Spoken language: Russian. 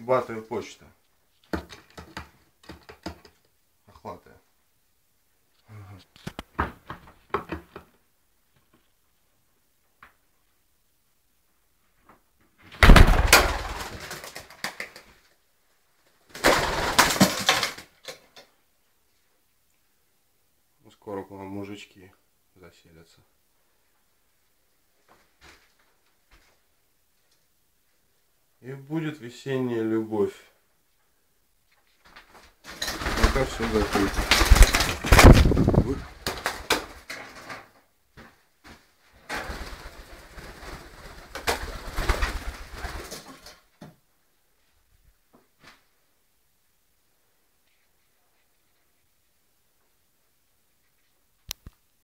Батая почта. Охлатая. Скоро к вам мужички заселятся. И будет весенняя любовь. Пока все закрыто.